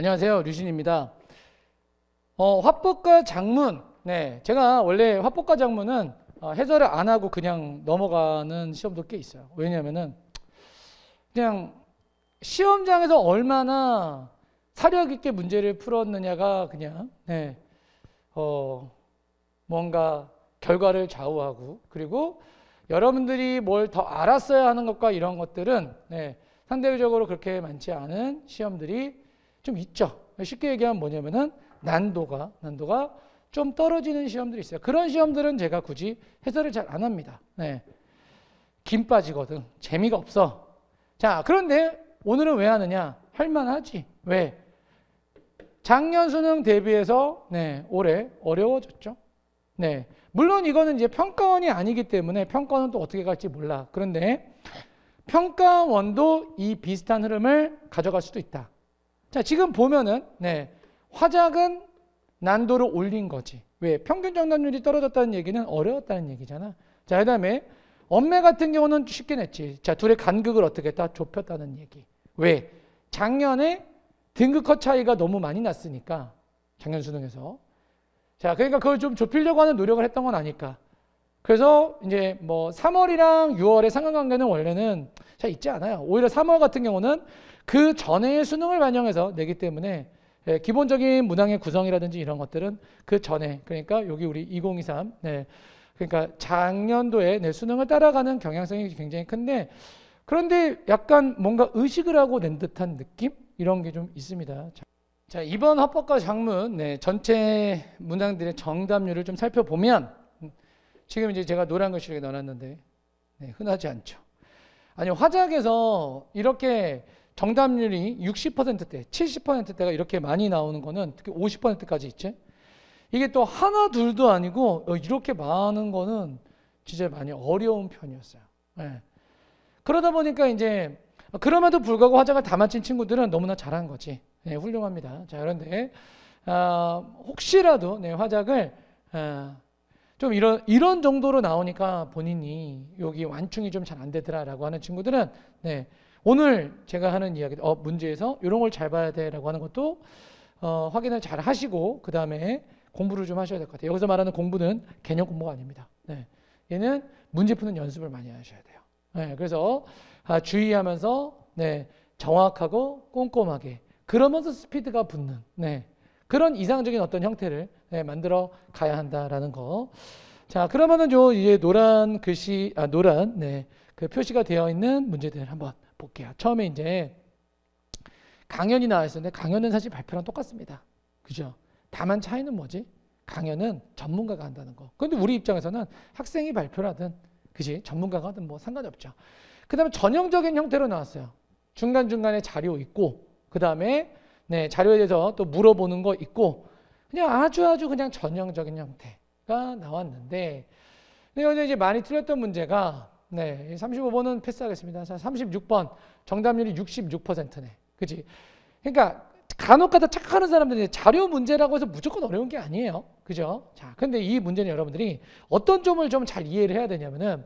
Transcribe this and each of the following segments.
안녕하세요. 류신입니다. 화법과 작문. 네, 제가 원래 화법과 작문은 해설을 안 하고 그냥 넘어가는 시험도 꽤 있어요. 왜냐하면은 그냥 시험장에서 얼마나 사력 있게 문제를 풀었느냐가 그냥 뭔가 결과를 좌우하고, 그리고 여러분들이 뭘 더 알았어야 하는 것과 이런 것들은 상대적으로 그렇게 많지 않은 시험들이 좀 있죠. 쉽게 얘기하면 뭐냐면은 난도가 좀 떨어지는 시험들이 있어요. 그런 시험들은 제가 굳이 해설을 잘 안 합니다. 김 빠지거든. 재미가 없어. 자, 그런데 오늘은 왜 하느냐? 할만하지. 왜? 작년 수능 대비해서 올해 어려워졌죠. 물론 이거는 이제 평가원이 아니기 때문에 평가원은 또 어떻게 갈지 몰라. 그런데 평가원도 이 비슷한 흐름을 가져갈 수도 있다. 자, 지금 보면은 화작은 난도를 올린 거지. 왜? 평균 정답률이 떨어졌다는 얘기는 어려웠다는 얘기잖아. 자, 그 다음에 엄매 같은 경우는 쉽게 냈지. 자, 둘의 간극을 어떻게 했다? 좁혔다는 얘기. 왜? 작년에 등급 컷 차이가 너무 많이 났으니까, 작년 수능에서. 자, 그러니까 그걸 좀 좁히려고 하는 노력을 했던 건 아닐까. 그래서 이제 뭐 3월이랑 6월의 상관관계는 원래는 잘 있지 않아요. 오히려 3월 같은 경우는 그 전에 수능을 반영해서 내기 때문에 기본적인 문항의 구성이라든지 이런 것들은 그 전에, 그러니까 여기 우리 2023 그러니까 작년도에 수능을 따라가는 경향성이 굉장히 큰데, 그런데 약간 뭔가 의식을 하고 낸 듯한 느낌? 이런 게 좀 있습니다. 자, 이번 화법과 작문 전체 문항들의 정답률을 좀 살펴보면, 지금 이제 제가 노란 글씨를 넣어놨는데 흔하지 않죠. 아니, 화작에서 이렇게 정답률이 60%대, 70%대가 이렇게 많이 나오는 거는, 특히 50%까지 있지. 이게 또 하나 둘도 아니고 이렇게 많은 거는 진짜 많이 어려운 편이었어요. 그러다 보니까 이제 그럼에도 불구하고 화작을 다 맞힌 친구들은 너무나 잘한 거지. 훌륭합니다. 자, 그런데 혹시라도 화작을 좀 이런 정도로 나오니까 본인이 여기 완충이 좀 잘 안 되더라라고 하는 친구들은 오늘 제가 하는 이야기, 문제에서 이런 걸 잘 봐야 돼라고 하는 것도 확인을 잘 하시고, 그 다음에 공부를 좀 하셔야 될 것 같아요. 여기서 말하는 공부는 개념 공부가 아닙니다. 얘는 문제 푸는 연습을 많이 하셔야 돼요. 그래서 주의하면서 정확하고 꼼꼼하게, 그러면서 스피드가 붙는 그런 이상적인 어떤 형태를 만들어 가야 한다라는 거. 자, 그러면은 이제 노란 글씨, 노란 그 표시가 되어 있는 문제들 한번 볼게요. 처음에 이제 강연이 나와 있었는데, 강연은 사실 발표랑 똑같습니다. 그죠? 다만 차이는 뭐지? 강연은 전문가가 한다는 거. 그런데 우리 입장에서는 학생이 발표라든, 그지? 전문가가 하든 뭐 상관이 없죠. 그 다음에 전형적인 형태로 나왔어요. 중간중간에 자료 있고, 그 다음에 자료에 대해서 또 물어보는 거 있고, 그냥 아주 그냥 전형적인 형태가 나왔는데, 근데 이제 많이 틀렸던 문제가 35번은 패스하겠습니다. 자, 36번 정답률이 66%네. 그치? 그러니까 간혹가다 착각하는 사람들이 자료 문제라고 해서 무조건 어려운 게 아니에요. 그죠? 자, 근데 이 문제는 여러분들이 어떤 점을 좀 잘 이해를 해야 되냐면은,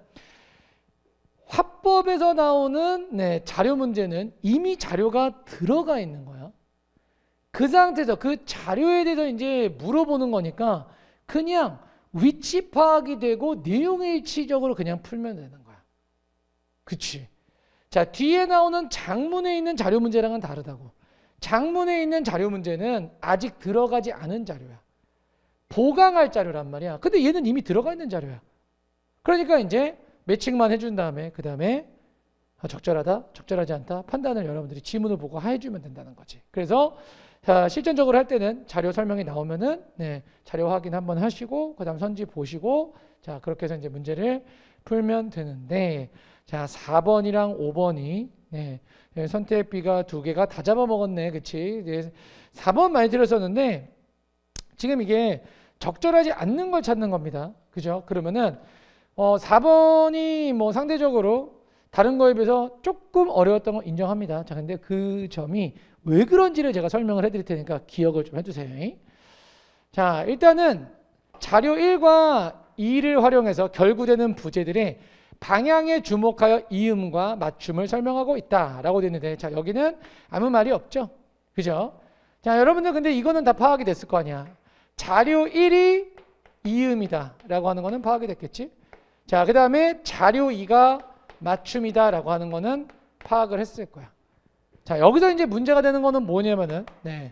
화법에서 나오는 자료 문제는 이미 자료가 들어가 있는 거야. 그 상태에서 그 자료에 대해서 이제 물어보는 거니까 그냥 위치 파악이 되고 내용의 일치적으로 그냥 풀면 되는 거야. 그치? 자, 뒤에 나오는 장문에 있는 자료 문제랑은 다르다고. 장문에 있는 자료 문제는 아직 들어가지 않은 자료야. 보강할 자료란 말이야. 근데 얘는 이미 들어가 있는 자료야. 그러니까 이제 매칭만 해준 다음에, 그 다음에 적절하다, 적절하지 않다 판단을 여러분들이 지문을 보고 해주면 된다는 거지. 그래서 실전적으로 할 때는 자료 설명이 나오면은 자료 확인 한번 하시고, 그 다음 선지 보시고, 자, 그렇게 해서 이제 문제를 풀면 되는데, 자, 4번이랑 5번이 선택 B가 두 개가 다 잡아먹었네. 그치? 4번 많이 들었었는데 지금 이게 적절하지 않는 걸 찾는 겁니다. 그죠? 그러면은 4번이 뭐 상대적으로 다른 거에 비해서 조금 어려웠던 거 인정합니다. 자, 근데 그 점이 왜 그런지를 제가 설명을 해드릴 테니까 기억을 좀 해두세요. 자, 일단은 자료 1과 2를 활용해서 결구되는 부재들의 방향에 주목하여 이음과 맞춤을 설명하고 있다라고 되어 있는데, 자, 여기는 아무 말이 없죠. 그죠? 자, 여러분들 근데 이거는 다 파악이 됐을 거 아니야. 자료 1이 이음이다 라고 하는 거는 파악이 됐겠지. 자, 그 다음에 자료 2가 맞춤이다 라고 하는 거는 파악을 했을 거야. 자, 여기서 이제 문제가 되는 거는 뭐냐면은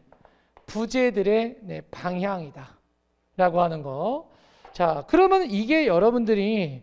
부재들의 방향이다 라고 하는 거. 자, 그러면 이게 여러분들이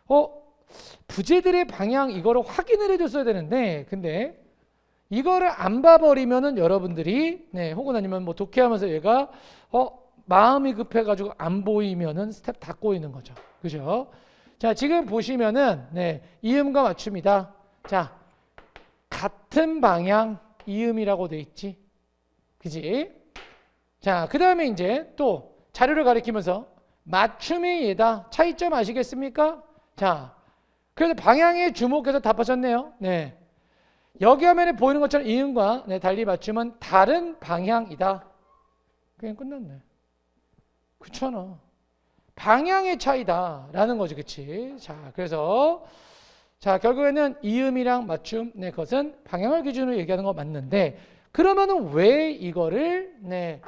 부재들의 방향 이거를 확인을 해줬어야 되는데, 근데 이거를 안 봐버리면은 여러분들이 혹은 아니면 뭐 독해하면서 얘가 마음이 급해가지고 안 보이면은 스텝 다 꼬이는 거죠. 그죠? 자, 지금 보시면은 이음과 맞춤이다. 자, 같은 방향 이음이라고 돼 있지. 그지? 자, 그 다음에 이제 또 자료를 가리키면서 맞춤이 얘다. 차이점 아시겠습니까? 자, 그래서 방향에 주목해서 답하셨네요. 네. 여기 화면에 보이는 것처럼 이음과 달리 맞춤은 다른 방향이다. 그냥 끝났네. 그렇잖아. 방향의 차이다라는 거지, 그렇지? 자, 그래서 자, 결국에는 이음이랑 맞춤, 그것은 방향을 기준으로 얘기하는 거 맞는데, 그러면은 왜 이거를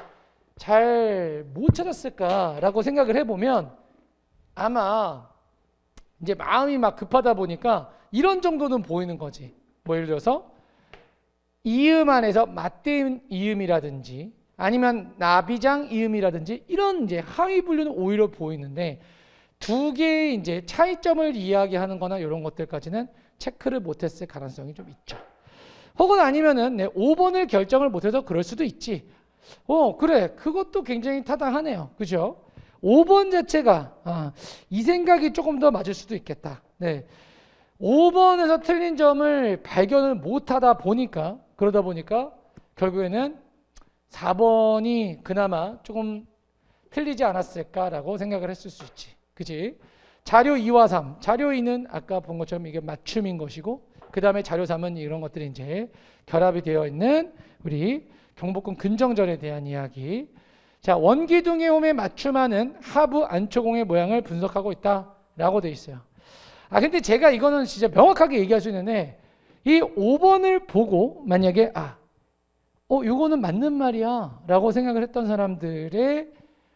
잘 못 찾았을까라고 생각을 해보면 아마 이제 마음이 막 급하다 보니까 이런 정도는 보이는 거지. 뭐 예를 들어서 이음 안에서 맞대음 이음이라든지 아니면 나비장 이음이라든지 이런 이제 하위 분류는 오히려 보이는데 두 개의 이제 차이점을 이야기하는 거나 이런 것들까지는 체크를 못했을 가능성이 좀 있죠. 혹은 아니면은 5번을 결정을 못해서 그럴 수도 있지. 그래. 그것도 굉장히 타당하네요. 그죠? 5번 자체가 이 생각이 조금 더 맞을 수도 있겠다. 5번에서 틀린 점을 발견을 못하다 보니까 그러다 보니까 결국에는 4번이 그나마 조금 틀리지 않았을까라고 생각을 했을 수 있지. 그치? 자료 2와 3. 자료 2는 아까 본 것처럼 이게 맞춤인 것이고 그 다음에 자료 3은 이런 것들이 이제 결합이 되어 있는 우리 경복궁 근정절에 대한 이야기. 자, 원기둥의 홈에 맞춤하는 하부 안초공의 모양을 분석하고 있다라고 되어 있어요. 근데 제가 이거는 진짜 명확하게 얘기할 수 있는데 이 5번을 보고 만약에 이거는 맞는 말이야 라고 생각을 했던 사람들의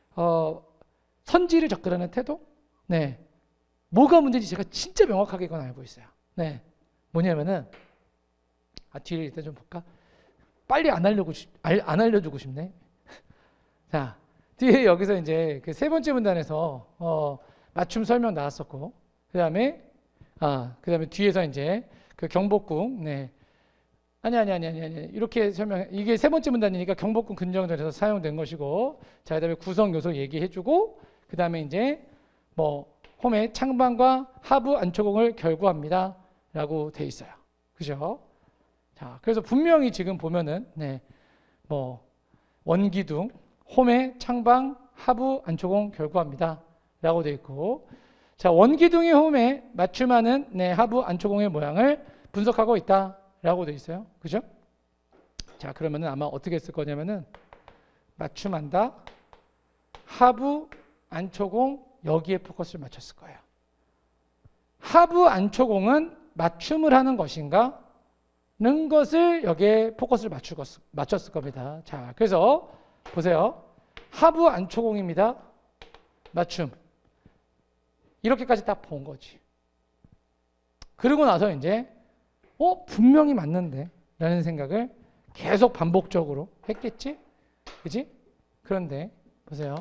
선지를 접근하는 태도? 뭐가 문제인지 제가 진짜 명확하게 이건 알고 있어요. 뭐냐면은 뒤를 일단 좀 볼까? 빨리 안 알려주고 싶네. 자, 뒤에 여기서 이제 그 세 번째 문단에서 맞춤 설명 나왔었고, 그 다음에 뒤에서 이제 그 경복궁, 아니 이렇게 설명. 이게 세 번째 문단이니까 경복궁 근정절에서 사용된 것이고, 자, 그다음에 구성 요소 얘기해주고, 그 다음에 이제 뭐 홈의 창방과 하부 안초공을 결구합니다라고 돼 있어요. 그죠? 자, 그래서 분명히 지금 보면은 뭐 원기둥, 홈의 창방, 하부 안초공 결구합니다라고 돼 있고, 자, 원기둥이 홈에 맞춤하는 하부 안초공의 모양을 분석하고 있다라고 돼 있어요. 그죠? 자, 그러면은 아마 어떻게 했을 거냐면은 맞춤한다, 하부 안초공 여기에 포커스를 맞췄을 거예요. 하부 안초공은 맞춤을 하는 것인가? 는 것을 여기에 포커스를 맞췄을 겁니다. 자, 그래서 보세요. 하부 안초공입니다. 맞춤. 이렇게까지 딱 본 거지. 그러고 나서 이제 분명히 맞는데 라는 생각을 계속 반복적으로 했겠지? 그지? 그런데 보세요.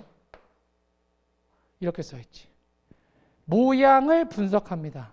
이렇게 써있지. 모양을 분석합니다.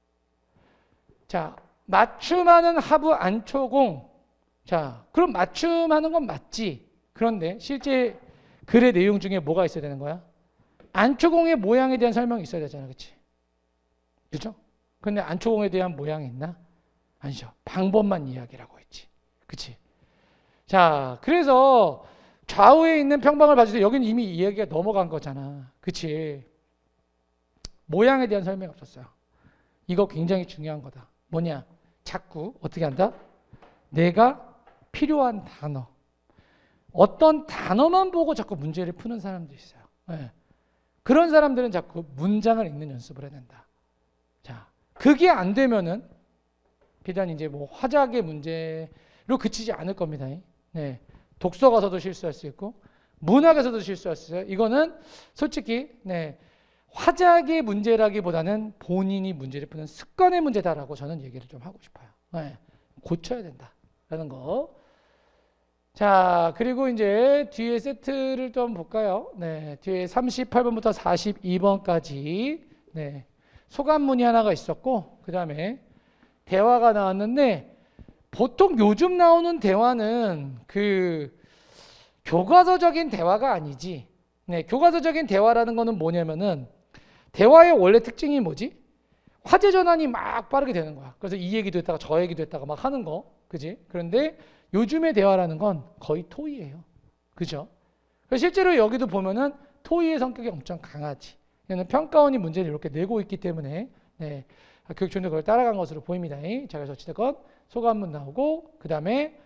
자, 맞춤하는 하부 안초공. 자, 그럼 맞춤하는 건 맞지. 그런데 실제 글의 내용 중에 뭐가 있어야 되는 거야? 안초공의 모양에 대한 설명이 있어야 되잖아. 그치? 그죠? 근데 안초공에 대한 모양이 있나? 아니죠. 방법만 이야기라고 했지. 그치? 자, 그래서 좌우에 있는 평방을 봐주세요. 여기는 이미 이야기가 넘어간 거잖아. 그치? 모양에 대한 설명이 없었어요. 이거 굉장히 중요한 거다. 뭐냐? 자꾸 어떻게 한다? 내가 필요한 단어. 어떤 단어만 보고 자꾸 문제를 푸는 사람도 있어요. 그런 사람들은 자꾸 문장을 읽는 연습을 해야 된다. 자, 그게 안 되면은 비단 이제 뭐 화작의 문제로 그치지 않을 겁니다. 독서 가서도 실수할 수 있고 문학에서도 실수할 수 있어요. 이거는 솔직히 화작의 문제라기보다는 본인이 문제를 푸는 습관의 문제다라고 저는 얘기를 좀 하고 싶어요. 고쳐야 된다라는 거. 자, 그리고 이제 뒤에 세트를 또 한번 볼까요? 뒤에 38번부터 42번까지 소감문이 하나가 있었고 그 다음에 대화가 나왔는데 보통 요즘 나오는 대화는 그 교과서적인 대화가 아니지. 교과서적인 대화라는 거는 뭐냐면은 대화의 원래 특징이 뭐지? 화제 전환이 막 빠르게 되는 거야. 그래서 이 얘기도 했다가 저 얘기도 했다가 막 하는 거. 그지? 그런데 요즘의 대화라는 건 거의 토의예요. 그죠? 실제로 여기도 보면은 토의의 성격이 엄청 강하지. 얘는 평가원이 문제를 이렇게 내고 있기 때문에 교육청도 그걸 따라간 것으로 보입니다. 자, 그래서 어찌됐건 소감문 나오고 그 다음에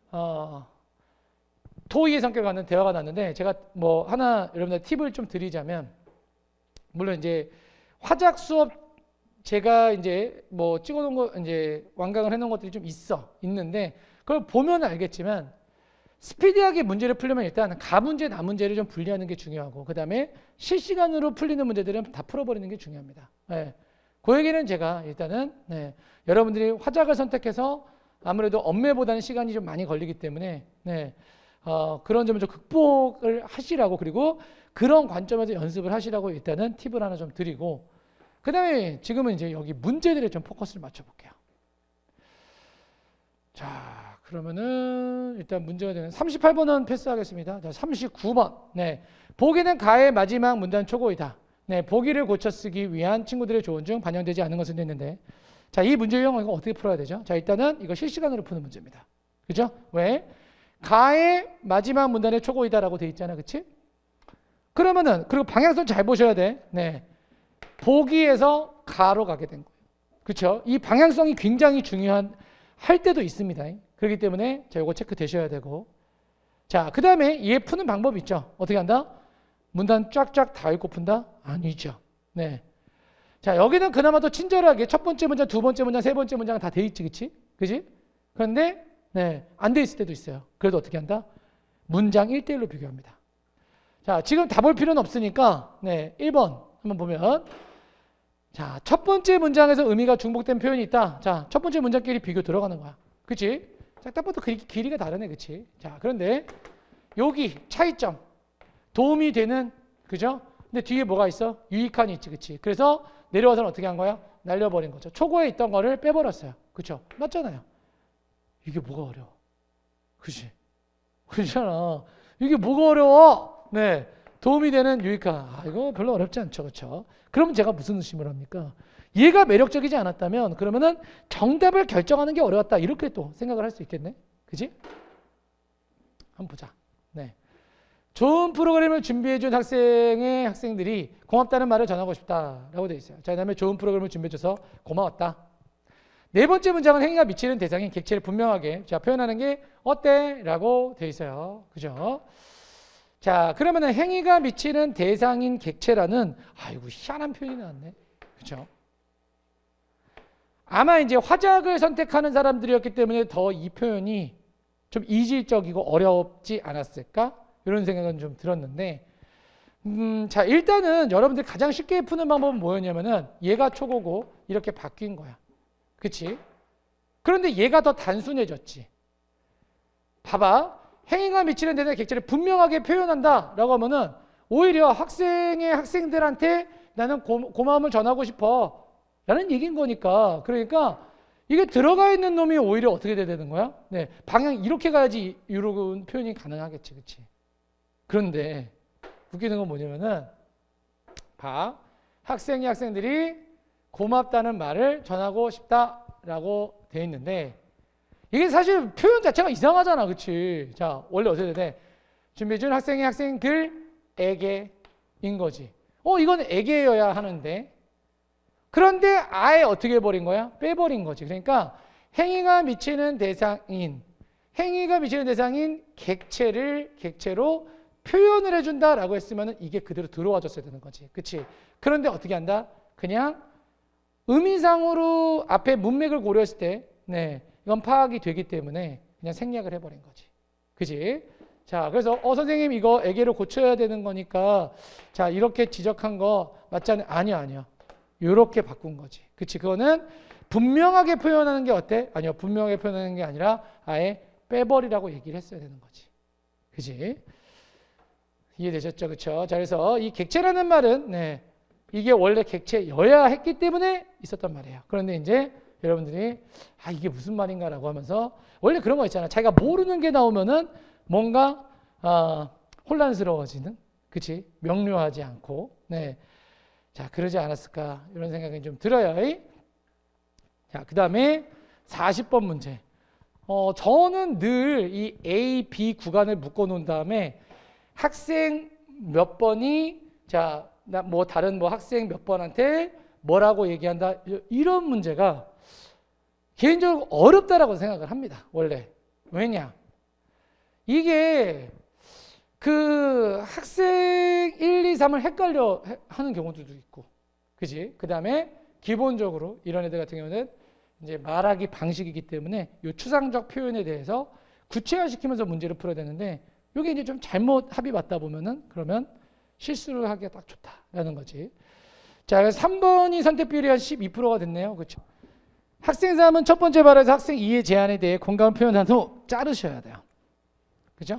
토의의 성격을 갖는 대화가 났는데 제가 뭐 하나 여러분들 팁을 좀 드리자면 물론 이제 화작 수업 제가 이제 뭐 찍어놓은 거 이제 완강을 해놓은 것들이 좀 있는데 그걸 보면 알겠지만 스피디하게 문제를 풀려면 일단 가문제, 나문제를 좀 분리하는 게 중요하고 그 다음에 실시간으로 풀리는 문제들은 다 풀어버리는 게 중요합니다. 그 얘기는 제가 일단은 여러분들이 화작을 선택해서 아무래도 엄매보다는 시간이 좀 많이 걸리기 때문에 그런 점을 좀 극복을 하시라고 그리고 그런 관점에서 연습을 하시라고 일단은 팁을 하나 좀 드리고 그 다음에 지금은 이제 여기 문제들에 좀 포커스를 맞춰볼게요. 자, 그러면은 일단 문제가 되는 38번은 패스하겠습니다. 자, 39번. 보기는 가의 마지막 문단 초고이다. 보기를 고쳐 쓰기 위한 친구들의 조언 중 반영되지 않은 것은 됐는데 자, 이 문제 유형 이거 어떻게 풀어야 되죠? 자, 일단은 이거 실시간으로 푸는 문제입니다. 그죠? 왜? 가의 마지막 문단에 초고이다라고 돼 있잖아. 그치? 그러면은 그리고 방향성 잘 보셔야 돼. 보기에서 가로 가게 된 거예요. 그렇죠? 이 방향성이 굉장히 중요한 할 때도 있습니다. 그렇기 때문에 자, 이거 체크 되셔야 되고 자, 그 다음에 얘 푸는 방법이 있죠. 어떻게 한다? 문단 쫙쫙 다 읽고 푼다? 아니죠. 자, 여기는 그나마도 친절하게 첫 번째 문장, 두 번째 문장, 세 번째 문장 다 돼 있지, 그치? 그런데 안 돼 있을 때도 있어요. 그래도 어떻게 한다? 문장 1대1로 비교합니다. 자, 지금 다 볼 필요는 없으니까 1번 한번 보면 자, 첫 번째 문장에서 의미가 중복된 표현이 있다. 자, 첫 번째 문장끼리 비교 들어가는 거야. 그치? 자, 딱 봐도 길이가 다르네. 그치? 자, 그런데 여기 차이점. 도움이 되는, 그죠? 근데 뒤에 뭐가 있어? 유익한이 있지. 그치? 그래서 내려와서는 어떻게 한 거야? 날려버린 거죠. 초고에 있던 거를 빼버렸어요. 그쵸? 맞잖아요. 이게 뭐가 어려워? 그치? 그렇잖아. 이게 뭐가 어려워? 도움이 되는 유익한. 이거 별로 어렵지 않죠. 그렇죠? 그러면 제가 무슨 의심을 합니까? 얘가 매력적이지 않았다면 그러면은 정답을 결정하는 게 어려웠다. 이렇게 또 생각을 할 수 있겠네. 그지? 한번 보자. 좋은 프로그램을 준비해 준 학생들이 고맙다는 말을 전하고 싶다라고 되어 있어요. 자, 그다음에 좋은 프로그램을 준비해 줘서 고마웠다. 네 번째 문장은 행위가 미치는 대상인 객체를 분명하게 표현하는 게 어때? 라고 되어 있어요. 그죠? 자, 그러면 행위가 미치는 대상인 객체라는 아이고 희한한 표현이 나왔네. 그렇죠? 아마 이제 화작을 선택하는 사람들이었기 때문에 더 이 표현이 좀 이질적이고 어렵지 않았을까? 이런 생각은 좀 들었는데 자, 일단은 여러분들이 가장 쉽게 푸는 방법은 뭐였냐면은 얘가 초고고 이렇게 바뀐 거야. 그치? 그런데 얘가 더 단순해졌지. 봐봐. 행위가 미치는 대상의 객체를 분명하게 표현한다 라고 하면은 오히려 학생들한테 나는 고마움을 전하고 싶어 라는 얘기인 거니까 그러니까 이게 들어가 있는 놈이 오히려 어떻게 돼야 되는 거야? 방향 이렇게 가야지 이런 표현이 가능하겠지. 그치? 그런데 웃기는 건 뭐냐면은 학생들이 고맙다는 말을 전하고 싶다라고 돼 있는데 이게 사실 표현 자체가 이상하잖아. 그치? 자, 원래 어떻게 돼? 준비해준 학생들에게인 거지. 이건 에게여야 하는데. 그런데 아예 어떻게 해버린 거야? 빼버린 거지. 그러니까 행위가 미치는 대상인 객체로 표현을 해준다라고 했으면 이게 그대로 들어와 줬어야 되는 거지. 그치? 그런데 어떻게 한다? 그냥 의미상으로 앞에 문맥을 고려했을 때, 이건 파악이 되기 때문에 그냥 생략을 해버린 거지. 그지? 자, 그래서 선생님 이거 애계로 고쳐야 되는 거니까 자, 이렇게 지적한 거 맞지 않아요? 아니요. 이렇게 바꾼 거지. 그치? 그거는 분명하게 표현하는 게 어때? 아니요. 분명하게 표현하는 게 아니라 아예 빼버리라고 얘기를 했어야 되는 거지. 그치? 이해되셨죠? 그쵸? 자, 그래서 이 객체라는 말은 네, 이게 원래 객체여야 했기 때문에 있었단 말이에요. 그런데 이제 여러분들이 이게 무슨 말인가라고 하면서 원래 그런 거 있잖아. 자기가 모르는 게 나오면은 뭔가 혼란스러워지는, 그치? 명료하지 않고, 네, 자 그러지 않았을까 이런 생각이 좀 들어요. 자, 그 다음에 40번 문제. 저는 늘 이 A, B 구간을 묶어 놓은 다음에 학생 몇 번이 자, 뭐 다른 뭐 학생 몇 번한테 뭐라고 얘기한다 이런 문제가 개인적으로 어렵다라고 생각을 합니다. 원래 왜냐? 이게 그 학생 1, 2, 3을 헷갈려 하는 경우들도 있고, 그지? 그 다음에 기본적으로 이런 애들 같은 경우는 이제 말하기 방식이기 때문에 이 추상적 표현에 대해서 구체화시키면서 문제를 풀어야 되는데 이게 이제 좀 잘못 합이 맞다 보면은 그러면 실수를 하기가 딱 좋다라는 거지. 자, 그래서 3번이 선택 비율이 한 12%가 됐네요. 그렇죠? 학생 3은 첫 번째 발에서 학생 2의 제안에 대해 공감을 표현한 후 자르셔야 돼요. 그죠?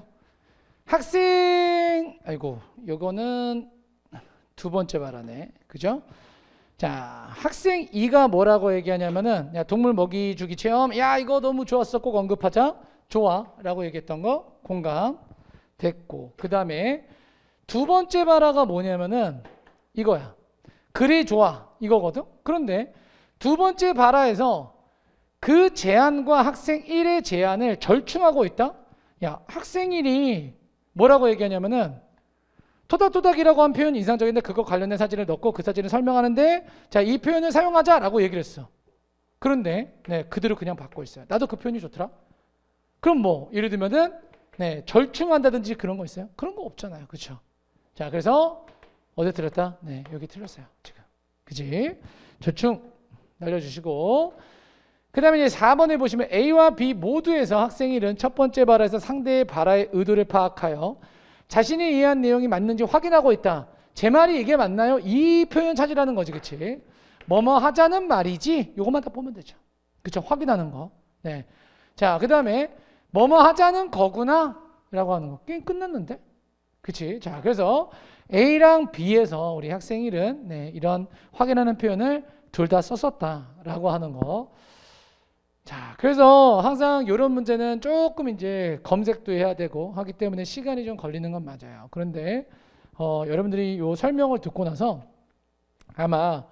학생, 요거는 두 번째 발언에, 그죠? 자, 학생 2가 뭐라고 얘기하냐면은, 야, 동물 먹이 주기 체험, 야, 이거 너무 좋았어. 꼭 언급하자. 좋아. 라고 얘기했던 거, 공감 됐고. 그 다음에 두 번째 발화가 뭐냐면은, 이거야. 그래, 좋아. 이거거든? 그런데 두 번째 발화에서 그 제안과 학생 1의 제안을 절충하고 있다? 야, 학생 1이 뭐라고 얘기하냐면은 토닥토닥이라고 한 표현이 인상적인데 그거 관련된 사진을 넣고 그 사진을 설명하는데 자, 이 표현을 사용하자라고 얘기를 했어. 그런데 네, 그대로 그냥 받고 있어요. 나도 그 표현이 좋더라. 그럼 뭐 예를 들면은 네, 절충한다든지 그런 거 있어요? 그런 거 없잖아요. 그렇죠? 자, 그래서 어디 틀렸다? 네, 여기 틀렸어요. 지금. 그지? 절충 날려주시고 그 다음에 이제 4번에 보시면 A와 B 모두에서 학생 1은 첫 번째 발화에서 상대의 발화의 의도를 파악하여 자신이 이해한 내용이 맞는지 확인하고 있다. 제 말이 이게 맞나요? 이 표현 찾으라는 거지. 그치? 뭐뭐 하자는 말이지. 요것만 다 보면 되죠. 그쵸? 확인하는 거. 네. 자, 그 다음에 뭐뭐 하자는 거구나 라고 하는 거. 게임 끝났는데? 그치? 자, 그래서 A랑 B에서 우리 학생 1은 네, 이런 확인하는 표현을 둘 다 썼었다라고 하는 거. 자, 그래서 항상 이런 문제는 조금 이제 검색도 해야 되고 하기 때문에 시간이 좀 걸리는 건 맞아요. 그런데 여러분들이 이 설명을 듣고 나서 아마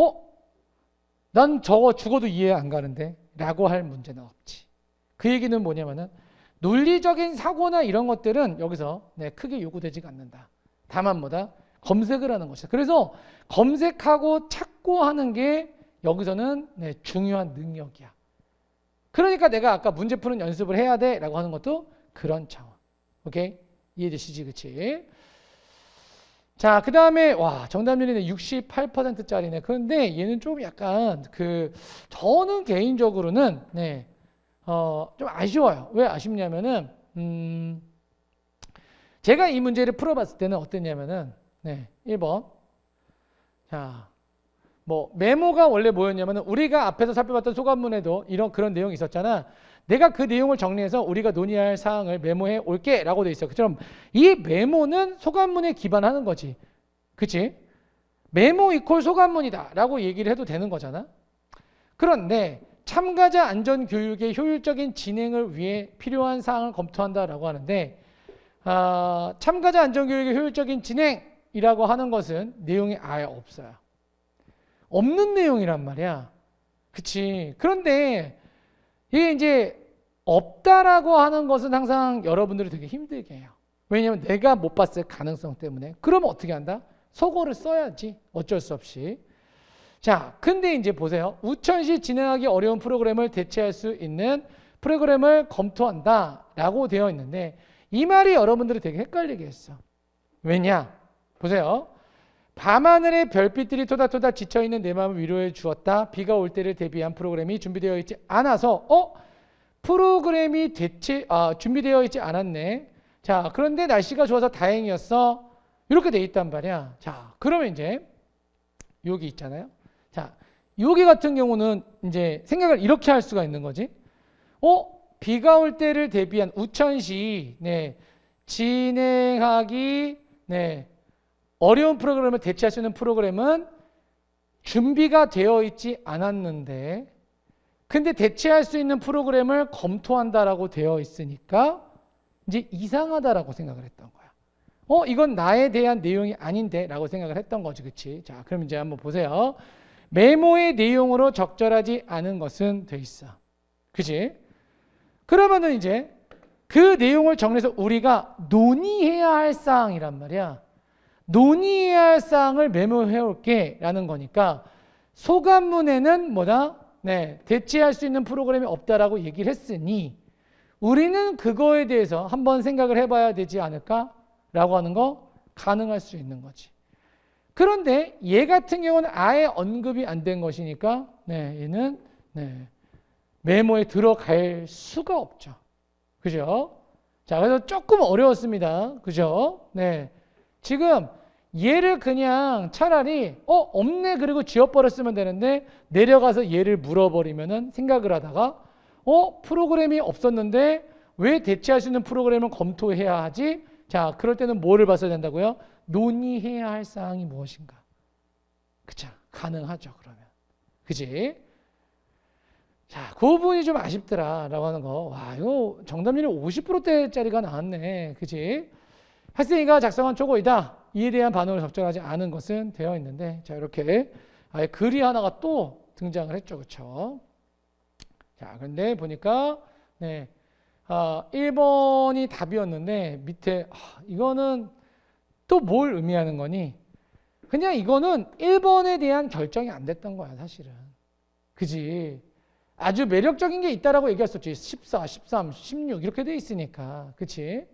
난 저거 죽어도 이해 안 가는데 라고 할 문제는 없지. 그 얘기는 뭐냐면은 논리적인 사고나 이런 것들은 여기서 네, 크게 요구되지가 않는다. 다만 뭐다? 검색을 하는 것이다. 그래서 검색하고 찾고 하는 게 여기서는 네, 중요한 능력이야. 그러니까 내가 아까 문제 푸는 연습을 해야 돼 라고 하는 것도 그런 차원. 오케이? 이해되시지? 그치? 자, 그 다음에 와, 정답률이 68%짜리네. 그런데 얘는 좀 약간 저는 개인적으로는 네, 좀 아쉬워요. 왜 아쉽냐면은 제가 이 문제를 풀어봤을 때는 어땠냐면은 네, 1번. 자, 뭐 메모가 원래 뭐였냐면 우리가 앞에서 살펴봤던 소감문에도 그런 내용이 있었잖아. 내가 그 내용을 정리해서 우리가 논의할 사항을 메모해 올게 라고 돼 있어. 그처럼 이 메모는 소감문에 기반하는 거지. 그치? 메모 이퀄 소감문이다 라고 얘기를 해도 되는 거잖아. 그런데 참가자 안전교육의 효율적인 진행을 위해 필요한 사항을 검토한다 라고 하는데 참가자 안전교육의 효율적인 진행이라고 하는 것은 내용이 아예 없어요. 없는 내용이란 말이야. 그치? 그런데 이게 이제 없다라고 하는 것은 항상 여러분들이 되게 힘들게 해요. 왜냐하면 내가 못 봤을 가능성 때문에. 그러면 어떻게 한다? 속어를 써야지. 어쩔 수 없이. 자, 근데 이제 보세요. 우천시 진행하기 어려운 프로그램을 대체할 수 있는 프로그램을 검토한다 라고 되어 있는데 이 말이 여러분들이 되게 헷갈리게 했어. 왜냐? 보세요. 밤하늘에 별빛들이 토닥토닥 지쳐있는 내 마음을 위로해 주었다. 비가 올 때를 대비한 프로그램이 준비되어 있지 않아서 프로그램이 준비되어 있지 않았네. 자, 그런데 날씨가 좋아서 다행이었어. 이렇게 돼 있단 말이야. 자, 그러면 이제 여기 있잖아요. 자, 여기 같은 경우는 이제 생각을 이렇게 할 수가 있는 거지. 비가 올 때를 대비한 우천시 진행하기 어려운 프로그램을 대체할 수 있는 프로그램은 준비가 되어 있지 않았는데 근데 대체할 수 있는 프로그램을 검토한다라고 되어 있으니까 이제 이상하다라고 생각을 했던 거야. 이건 나에 대한 내용이 아닌데 라고 생각을 했던 거지. 그치? 자, 그럼 이제 한번 보세요. 메모의 내용으로 적절하지 않은 것은 돼 있어. 그치? 그러면은 이제 그 내용을 정리해서 우리가 논의해야 할 사항이란 말이야. 논의해야 할 사항을 메모해 올게 라는 거니까 소감문에는 뭐다? 대체할 수 있는 프로그램이 없다라고 얘기를 했으니 우리는 그거에 대해서 한번 생각을 해봐야 되지 않을까? 라고 하는 거 가능할 수 있는 거지. 그런데 얘 같은 경우는 아예 언급이 안 된 것이니까 얘는 메모에 들어갈 수가 없죠. 그죠? 자, 그래서 조금 어려웠습니다. 그죠? 지금 얘를 그냥 차라리 없네 그리고 지워버렸으면 되는데 내려가서 얘를 물어버리면은 생각을 하다가 프로그램이 없었는데 왜 대체할 수 있는 프로그램을 검토해야 하지? 자, 그럴 때는 뭐를 봤어야 된다고요? 논의해야 할 사항이 무엇인가? 그쵸? 가능하죠, 그러면. 그지? 자, 그 부분이 좀 아쉽더라 라고 하는 거. 와, 이거 정답률이 50%대짜리가 나왔네. 그지? 학생이가 작성한 초고이다. 이에 대한 반응을 적절하지 않은 것은 되어 있는데, 자, 이렇게 아예 글이 하나가 또 등장을 했죠. 그쵸? 자, 그런데 보니까, 1번이 답이었는데, 밑에, 이거는 또 뭘 의미하는 거니? 그냥 이거는 1번에 대한 결정이 안 됐던 거야, 사실은. 그지? 아주 매력적인 게 있다라고 얘기했었지. 14, 13, 16 이렇게 돼 있으니까. 그치?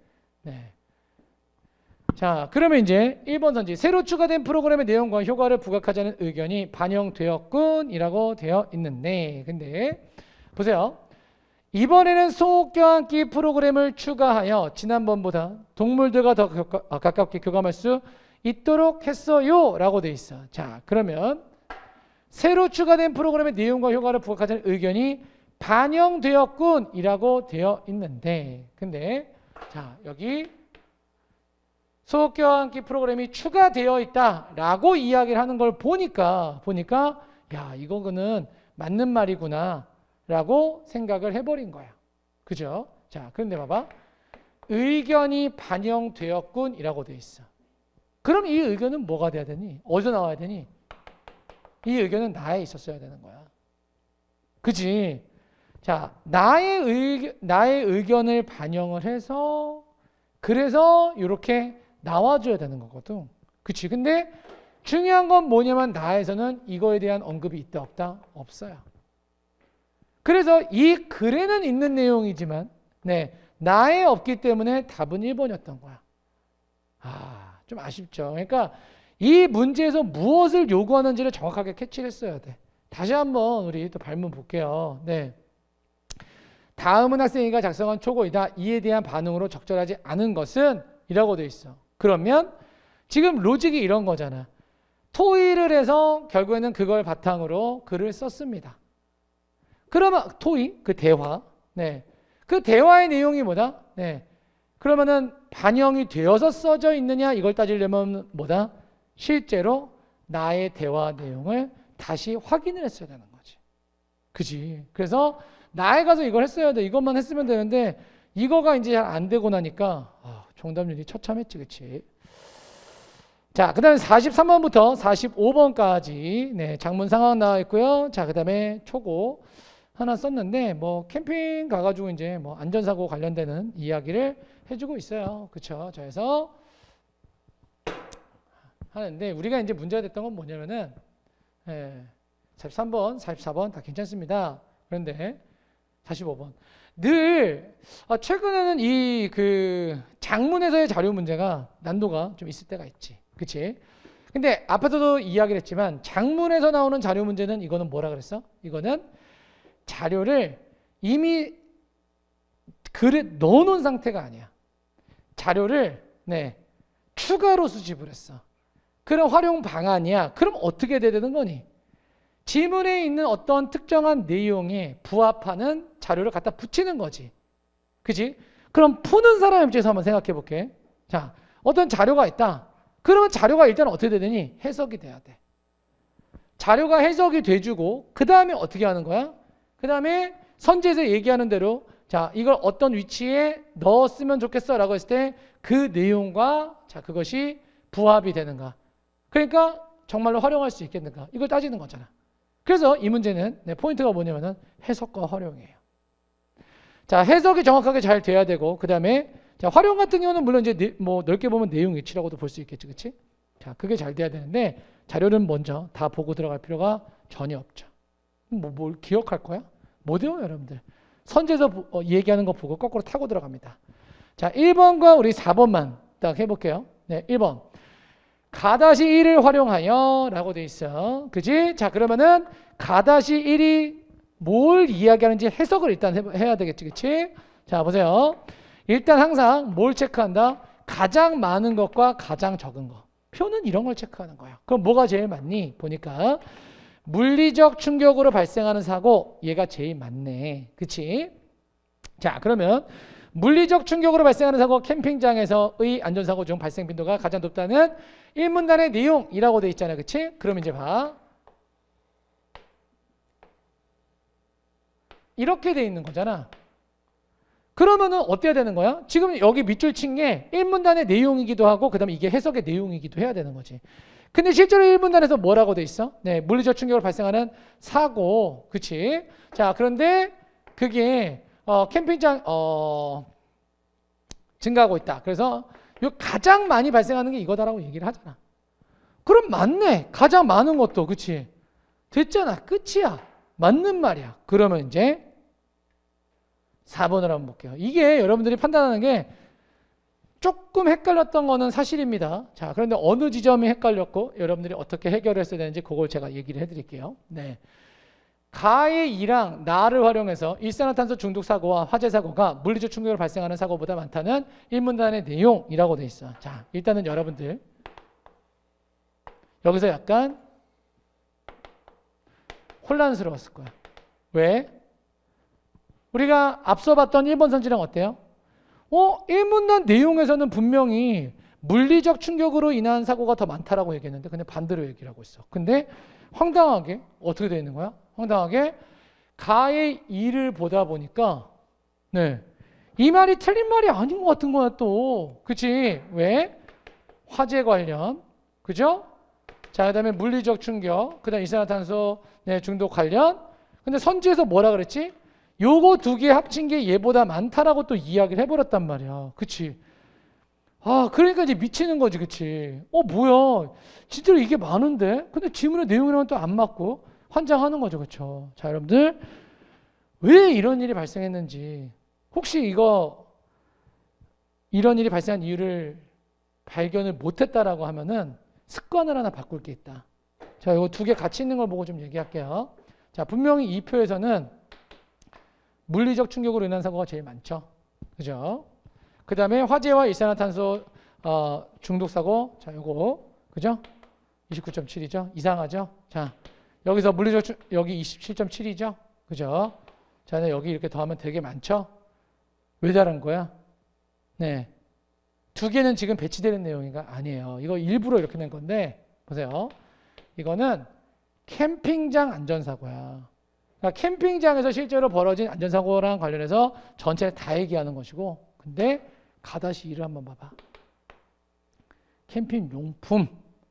자, 그러면 이제 1번 선지. 새로 추가된 프로그램의 내용과 효과를 부각하자는 의견이 반영되었군 이라고 되어 있는데 근데 보세요. 이번에는 소옥 껴안기 프로그램을 추가하여 지난번보다 동물들과 더 가깝게 교감할 수 있도록 했어요 라고 되어 있어. 자, 그러면 새로 추가된 프로그램의 내용과 효과를 부각하자는 의견이 반영되었군 이라고 되어 있는데 근데 자, 여기 소옥 껴안기 프로그램이 추가되어 있다라고 이야기를 하는 걸 보니까 야, 이거는 맞는 말이구나 라고 생각을 해버린 거야. 그죠? 자, 그런데 봐봐. 의견이 반영되었군 이라고 돼 있어. 그럼 이 의견은 뭐가 돼야 되니? 어디서 나와야 되니? 이 의견은 나에 있었어야 되는 거야. 그치? 자, 나의 의견을 반영을 해서 그래서 이렇게 나와줘야 되는 거거든. 그치? 근데 중요한 건 뭐냐면 나에서는 이거에 대한 언급이 있다 없다? 없어요. 그래서 이 글에는 있는 내용이지만 나에 없기 때문에 답은 1번이었던 거야. 좀 아쉽죠. 그러니까 이 문제에서 무엇을 요구하는지를 정확하게 캐치를 했어야 돼. 다시 한번 우리 또 발문 볼게요. 다음은 학생이가 작성한 초고이다. 이에 대한 반응으로 적절하지 않은 것은 이라고 돼 있어. 그러면 지금 로직이 이런 거잖아. 토의를 해서 결국에는 그걸 바탕으로 글을 썼습니다. 그러면 토의, 그 대화, 그 대화의 내용이 뭐다? 그러면은 반영이 되어서 써져 있느냐 이걸 따지려면 뭐다? 실제로 나의 대화 내용을 다시 확인을 했어야 되는 거지. 그지? 그래서 나에 가서 이걸 했어야 돼. 이것만 했으면 되는데 이거가 이제 잘 안 되고 나니까 정답률이 처참했지. 그치? 자, 그 다음에 43번부터 45번까지 장문 상황 나와 있고요. 자, 그 다음에 초고 하나 썼는데 뭐 캠핑 가가지고 이제 뭐 안전사고 관련되는 이야기를 해주고 있어요. 그쵸? 자, 그래서 하는데 우리가 이제 문제가 됐던 건 뭐냐면은 43번, 44번 다 괜찮습니다. 그런데 45번 늘 최근에는 이 그 장문에서의 자료 문제가 난도가 좀 있을 때가 있지. 그치? 근데 앞에서도 이야기를 했지만 장문에서 나오는 자료 문제는 이거는 뭐라 그랬어? 이거는 자료를 이미 글에 넣어놓은 상태가 아니야. 자료를 추가로 수집을 했어. 그런 활용 방안이야. 그럼 어떻게 돼야 되는 거니? 지문에 있는 어떤 특정한 내용에 부합하는 자료를 갖다 붙이는 거지. 그지? 그럼 푸는 사람 입장에서 한번 생각해 볼게. 자, 어떤 자료가 있다. 그러면 자료가 일단 어떻게 되니? 해석이 돼야 돼. 자료가 해석이 돼주고 그 다음에 어떻게 하는 거야? 그 다음에 선지에서 얘기하는 대로 자, 이걸 어떤 위치에 넣었으면 좋겠어 라고 했을 때 그 내용과 자, 그것이 부합이 되는가. 그러니까 정말로 활용할 수 있겠는가. 이걸 따지는 거잖아. 그래서 이 문제는 포인트가 뭐냐면은 해석과 활용이에요. 자, 해석이 정확하게 잘 돼야 되고 그 다음에 자, 활용 같은 경우는 물론 이제 뭐 넓게 보면 내용 일치라고도 볼 수 있겠지. 그치? 자, 그게 잘 돼야 되는데 자료는 먼저 다 보고 들어갈 필요가 전혀 없죠. 뭘 기억할 거야? 못 외워요, 여러분들. 선지에서 얘기하는 거 보고 거꾸로 타고 들어갑니다. 자, 1번과 우리 4번만 딱 해볼게요. 네, 1번. 가-1을 활용하여 라고 돼 있어. 그지? 자, 그러면은 가-1이 뭘 이야기하는지 해석을 일단 해야 되겠지. 그치? 자, 보세요. 일단 항상 뭘 체크한다? 가장 많은 것과 가장 적은 것. 표는 이런 걸 체크하는 거야. 그럼 뭐가 제일 많니? 보니까 물리적 충격으로 발생하는 사고 얘가 제일 많네. 그치? 자, 그러면 물리적 충격으로 발생하는 사고 캠핑장에서의 안전사고 중 발생 빈도가 가장 높다는 1문단의 내용이라고 돼 있잖아요. 그치? 그럼 이제 봐. 이렇게 돼 있는 거잖아. 그러면은 어때야 되는 거야? 지금 여기 밑줄 친 게 1문단의 내용이기도 하고 그 다음에 이게 해석의 내용이기도 해야 되는 거지. 근데 실제로 1문단에서 뭐라고 돼 있어? 네, 물리적 충격으로 발생하는 사고. 그치? 자, 그런데 그게 캠핑장 증가하고 있다. 그래서 요 가장 많이 발생하는 게 이거다라고 얘기를 하잖아. 그럼 맞네. 가장 많은 것도. 그치? 됐잖아. 끝이야. 맞는 말이야. 그러면 이제 4번을 한번 볼게요. 이게 여러분들이 판단하는 게 조금 헷갈렸던 거는 사실입니다. 자, 그런데 어느 지점이 헷갈렸고 여러분들이 어떻게 해결했어야 되는지 그걸 제가 얘기를 해드릴게요. 네. 가의 이랑 나를 활용해서 일산화탄소 중독 사고와 화재 사고가 물리적 충격으로 발생하는 사고보다 많다는 1문단의 내용이라고 돼 있어. 자, 일단은 여러분들 여기서 약간 혼란스러웠을 거야. 왜? 우리가 앞서 봤던 1번 선지랑 어때요? 1문단 내용에서는 분명히 물리적 충격으로 인한 사고가 더 많다라고 얘기했는데 근데 반대로 얘기를 하고 있어. 근데 황당하게 어떻게 되어 있는 거야? 황당하게 가의 일을 보다 보니까 이 말이 틀린 말이 아닌 것 같은 거야 또. 그치? 왜? 화재 관련. 그죠? 자, 그 다음에 물리적 충격. 그 다음에 이산화탄소 중독 관련. 근데 선지에서 뭐라 그랬지? 요거 두 개 합친 게 얘보다 많다라고 또 이야기를 해버렸단 말이야. 그치? 아, 그러니까 이제 미치는 거지. 그치? 뭐야. 진짜로 이게 많은데? 근데 지문의 내용이랑은 또 안 맞고 환장하는 거죠. 그쵸? 자, 여러분들. 왜 이런 일이 발생했는지. 혹시 이런 일이 발생한 이유를 발견을 못했다라고 하면은 습관을 하나 바꿀 게 있다. 자, 이거 두 개 같이 있는 걸 보고 좀 얘기할게요. 자, 분명히 이 표에서는 물리적 충격으로 인한 사고가 제일 많죠. 그죠? 그 다음에 화재와 일산화탄소 중독 사고. 자, 요거. 그죠? 29.7이죠? 이상하죠? 자, 여기서 물리적 여기 27.7이죠? 그죠? 자, 여기 이렇게 더하면 되게 많죠? 왜 다른 거야? 네. 두 개는 지금 배치되는 내용인가? 아니에요. 이거 일부러 이렇게 낸 건데, 보세요. 이거는 캠핑장 안전사고야. 그러니까 캠핑장에서 실제로 벌어진 안전사고랑 관련해서 전체를 다 얘기하는 것이고, 근데 가-1을 한번 봐봐. 캠핑용품.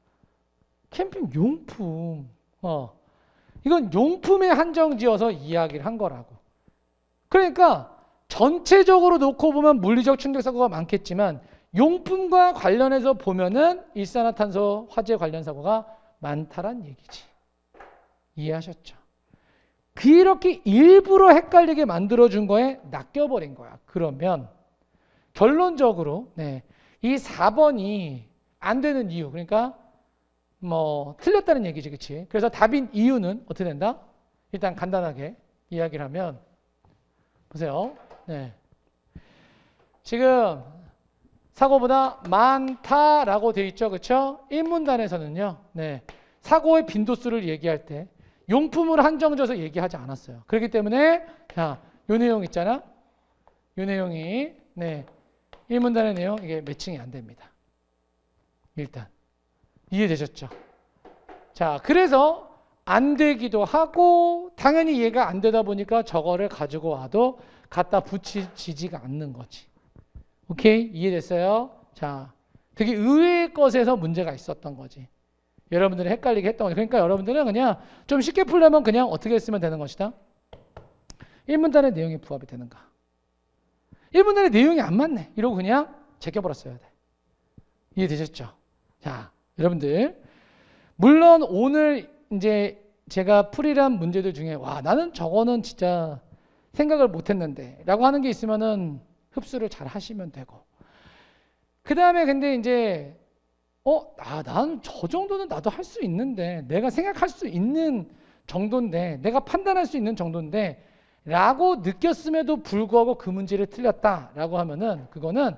캠핑용품. 이건 용품에 한정 지어서 이야기를 한 거라고. 그러니까 전체적으로 놓고 보면 물리적 충격 사고가 많겠지만 용품과 관련해서 보면은 일산화탄소 화재 관련 사고가 많다란 얘기지. 이해하셨죠? 그렇게 일부러 헷갈리게 만들어준 거에 낚여버린 거야. 그러면 결론적으로 이 4번이 안 되는 이유, 그러니까 뭐 틀렸다는 얘기지. 그치? 그래서 답인 이유는 어떻게 된다? 일단 간단하게 이야기를 하면 보세요. 지금 사고보다 많다라고 되어 있죠. 그렇죠? 인문단에서는요. 네. 사고의 빈도수를 얘기할 때 용품을 한정져서 얘기하지 않았어요. 그렇기 때문에 자, 요 내용 있잖아. 요 내용이 네. 인문단의 내용 이게 매칭이 안 됩니다. 일단 이해되셨죠? 자, 그래서 안 되기도 하고 당연히 얘가 안 되다 보니까 저거를 가지고 와도 갖다 붙이지가 않는 거지. 오케이? 이해됐어요? 자, 되게 의외의 것에서 문제가 있었던 거지. 여러분들이 헷갈리게 했던 거지. 그러니까 여러분들은 그냥 좀 쉽게 풀려면 그냥 어떻게 쓰면 되는 것이다? 1문단의 내용이 부합이 되는가? 1문단의 내용이 안 맞네. 이러고 그냥 제껴버렸어야 돼. 이해되셨죠? 자, 여러분들. 물론 오늘 이제 제가 풀이란 문제들 중에 와, 나는 저거는 진짜 생각을 못 했는데 라고 하는 게 있으면은 흡수를 잘 하시면 되고. 그 다음에 근데 이제 나는 저 정도는 나도 할 수 있는데 내가 생각할 수 있는 정도인데 내가 판단할 수 있는 정도인데 라고 느꼈음에도 불구하고 그 문제를 틀렸다 라고 하면은 그거는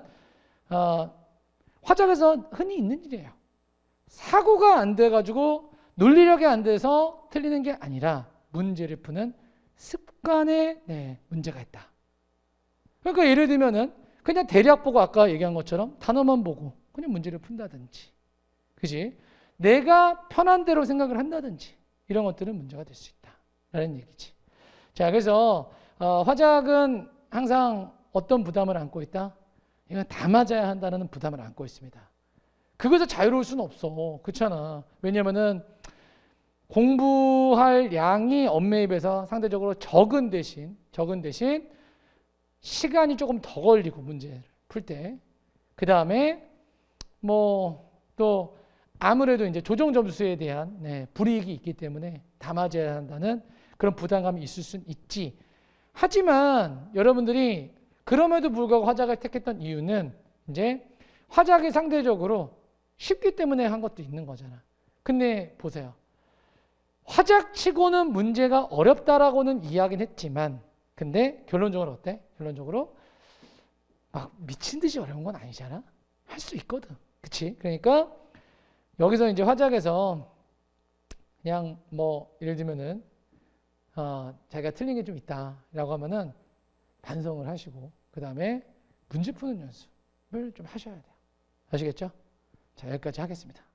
화작에서 흔히 있는 일이에요. 사고가 안 돼가지고 논리력이 안 돼서 틀리는 게 아니라 문제를 푸는 습관에 문제가 있다. 그러니까 예를 들면은 그냥 대략 보고 아까 얘기한 것처럼 단어만 보고 그냥 문제를 푼다든지, 그지? 내가 편한 대로 생각을 한다든지 이런 것들은 문제가 될 수 있다라는 얘기지. 자, 그래서 화작은 항상 어떤 부담을 안고 있다? 이건 다 맞아야 한다는 부담을 안고 있습니다. 그것에서 자유로울 수는 없어. 그렇잖아. 왜냐면은 공부할 양이 업무에 비해서 상대적으로 적은 대신 시간이 조금 더 걸리고 문제를 풀 때. 그 다음에 또 아무래도 이제 조정 점수에 대한 불이익이 있기 때문에 다 맞아야 한다는 그런 부담감이 있을 수는 있지. 하지만 여러분들이 그럼에도 불구하고 화작을 택했던 이유는 이제 화작이 상대적으로 쉽기 때문에 한 것도 있는 거잖아. 근데 보세요. 화작치고는 문제가 어렵다라고는 이야기는 했지만 근데 결론적으로 어때? 결론적으로 막 미친 듯이 어려운 건 아니잖아. 할 수 있거든. 그치? 그러니까 여기서 이제 화작에서 그냥 예를 들면은 자기가 틀린 게 좀 있다라고 하면은 반성을 하시고 그 다음에 문제 푸는 연습을 좀 하셔야 돼요. 아시겠죠? 자, 여기까지 하겠습니다.